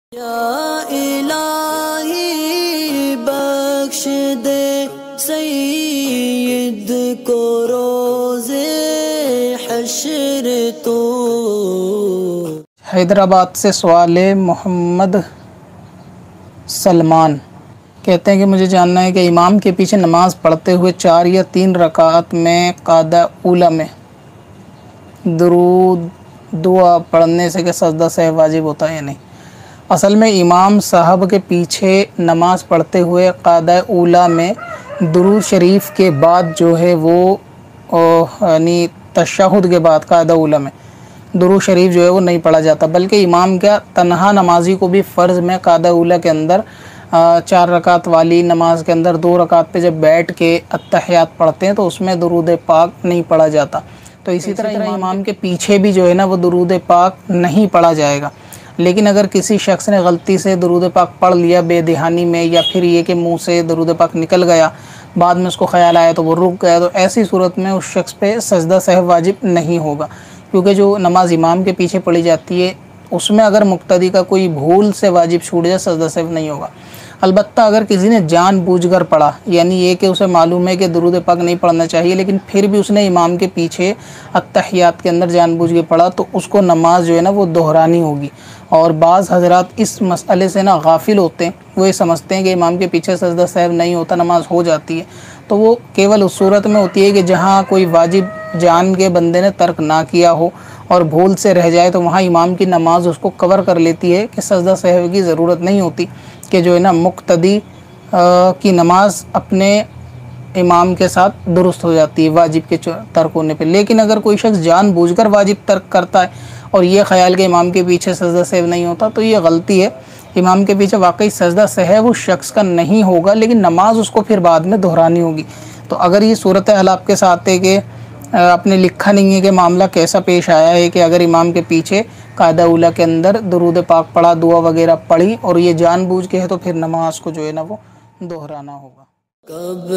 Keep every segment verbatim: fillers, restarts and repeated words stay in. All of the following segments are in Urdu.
یا الہی بخش دے سید کو روز حشر تو۔ حیدرآباد سے سوال ہے محمد سلمان، کہتے ہیں کہ مجھے جاننا ہے کہ امام کے پیچھے نماز پڑھتے ہوئے چار یا تین رکعت میں قاعدہ اولیٰ میں درود دعا پڑھنے سے کہ سجدہ سہو واجب ہوتا ہے یا نہیں۔ اصل میں امام صاحب کے پیچھے نماز پڑھتے ہوئے قاعدہ اولیٰ میں درود شریف کے بعد جو ہے وہ یعنی تشہد کے بعد قاعدہ اولیٰ میں درود شریف جو ہے وہ نہیں پڑھا جاتا، بلکہ امام کا تنہا نمازی کو بھی فرض میں قاعدہ اولیٰ کے اندر چار رکعت والی نماز کے اندر دو رکعت پہ جب بیٹھ کے اتحیات پڑھتے ہیں تو اس میں درود پاک نہیں پڑھا جاتا۔ تو اسی طرح امام کے پیچھے بھی جو ہے نا وہ درود پاک نہیں پڑھا جائے گا۔ لیکن اگر کسی شخص نے غلطی سے درود پاک پڑھ لیا بے دہانی میں، یا پھر یہ کہ منہ سے درود پاک نکل گیا، بعد میں اس کو خیال آیا تو وہ رک گیا، تو ایسی صورت میں اس شخص پہ سجدہ سہو واجب نہیں ہوگا، کیونکہ جو نماز امام کے پیچھے پڑھی جاتی ہے اس میں اگر مقتدی کا کوئی بھول سے واجب چھوٹ جائے سجدہ سہو نہیں ہوگا۔ البتہ اگر کسی نے جان بوجھ کر پڑھا، یعنی یہ کہ اسے معلوم ہے کہ درود پاک نہیں پڑھنا چاہیے لیکن پھر بھی اس نے امام کے پیچھے اتحیات کے اندر جان بوجھ کے پڑھا، تو اس کو نماز جو ہے نا وہ دہرانی ہوگی۔ اور بعض حضرات اس مسئلے سے نا غافل ہوتے ہیں، وہ یہ سمجھتے ہیں کہ امام کے پیچھے سجدہ سہو نہیں ہوتا، نماز ہو جاتی ہے، تو وہ کیول اس صورت میں ہوتی ہے کہ جہاں کوئی واجب جان کے بندے نے ترک نہ کیا ہو اور بھول سے رہ جائے، تو وہاں امام کی نماز اس کو کور کر لیتی ہے کہ سجدہ سہو کی ضرورت نہیں ہوتی، کہ جو ہے نا مقتدی کی نماز اپنے امام کے ساتھ درست ہو جاتی ہے واجب کے ترک ہونے پہ۔ لیکن اگر کوئی شخص جان بوجھ کر واجب ترک کرتا ہے اور یہ خیال کہ امام کے پیچھے سجدہ سہو نہیں ہوتا، تو یہ غلطی ہے۔ امام کے پیچھے واقعی سجدہ سہو اس شخص کا نہیں ہوگا، لیکن نماز اس کو پھر بعد میں دہرانی ہوگی۔ تو اگر یہ صورتحال آپ کے ساتھ ہے کہ آپ نے لکھا نہیں ہے کہ معاملہ کیسا پیش آیا ہے، کہ اگر امام کے پیچھے قاعدہ اولیٰ کے اندر درود پاک پڑھا، دعا وغیرہ پڑھی اور یہ جان بوجھ کے ہے، تو پھر نماز کو جو ہے نا وہ دہرانا ہوگا۔ کب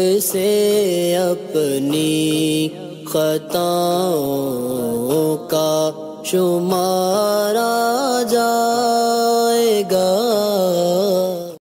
سے اپنی خطاؤں کا شمارہ